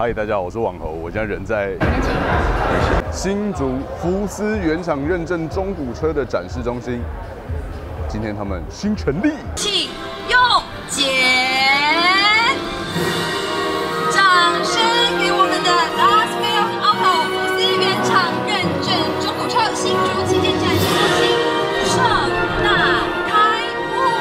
嗨，大家好，我是网猴，我现在人在新竹福斯原厂认证中古车的展示中心。今天他们新成立， 请用剪，掌声给我们的 Lasville Auto 福斯原厂认证中古车新竹旗舰展示中心盛大开幕。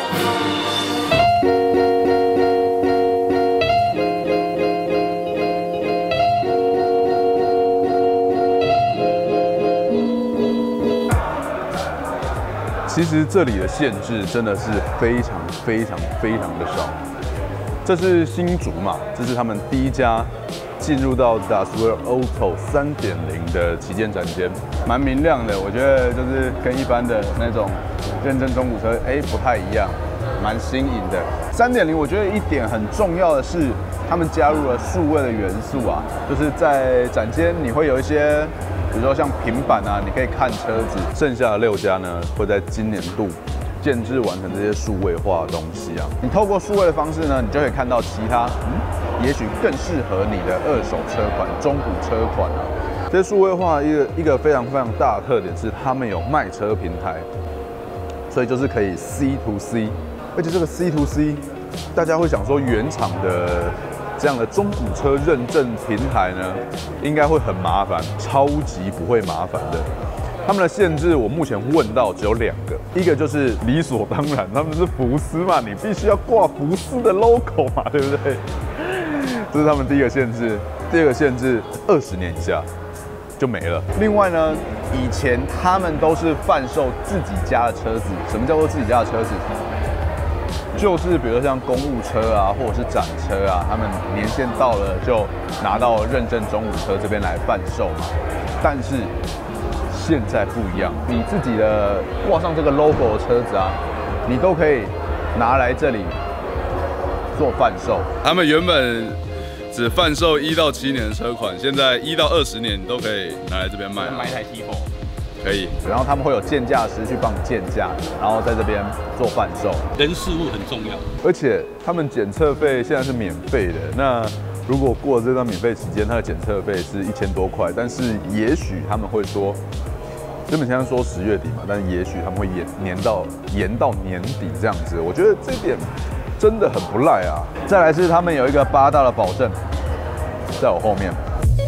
其实这里的限制真的是非常的少。这是新竹嘛，这是他们第一家进入到 Lasville Auto 3.0 的旗舰展间，蛮明亮的。我觉得就是跟一般的那种认证中古车不太一样，蛮新颖的。3.0我觉得一点很重要的是，他们加入了数位的元素啊，就是在展间你会有一些。比如说像平板啊，你可以看车子。剩下的6家呢，会在今年度建制完成这些数位化的东西啊。你透过数位的方式呢，你就可以看到其他也许更适合你的二手车款、中古车款啊。这些数位化一个非常大的特点是，他们有卖车平台，所以就是可以 C to C， 而且这个 C to C， 大家会想说原厂的。这样的中古车认证平台呢，应该会很麻烦，超级不会麻烦的。他们的限制我目前问到只有2个，一个就是理所当然，他们是福斯嘛，你必须要挂福斯的 logo 嘛，对不对？这是他们第一个限制。第二个限制，20年以下就没了。另外呢，以前他们都是贩售自己家的车子。什么叫做自己家的车子？就是比如说像公务车啊，或者是展车啊，他们年限到了就拿到认证中古车这边来贩售嘛。但是现在不一样，你自己的挂上这个 logo 的车子啊，你都可以拿来这里做贩售。 他们原本只贩售1到7年的车款，现在1到20年你都可以拿来这边卖。 买一台 T4。 可以，然后他们会有鉴价师去帮你鉴价，然后在这边做贩售。 人事物很重要，而且他们检测费现在是免费的。那如果过了这段免费期间，它的检测费是1000多块，但是也许他们会说，原本现在说10月底嘛，但是也许他们会延到年底这样子。我觉得这点真的很不赖啊。再来是他们有一个8大的保证，在我后面。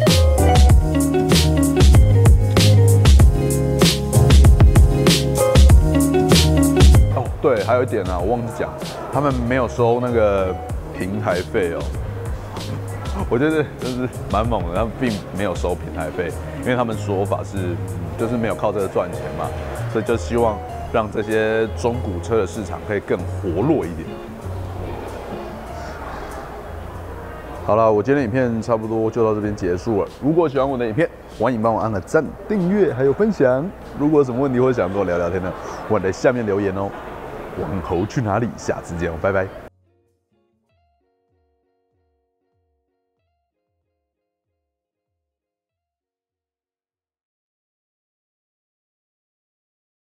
对，还有一点啊，我忘记讲，他们没有收那个平台费哦。我觉得就是蛮猛的，他们并没有收平台费，因为他们说法是，就是没有靠这个赚钱嘛，所以就希望让这些中古车的市场可以更活络一点。好了，我今天的影片差不多就到这边结束了。如果喜欢我的影片，欢迎帮我按个赞、订阅还有分享。如果有什么问题或者想跟我聊聊天呢，欢迎在下面留言哦。网猴去哪里？下次见，拜拜。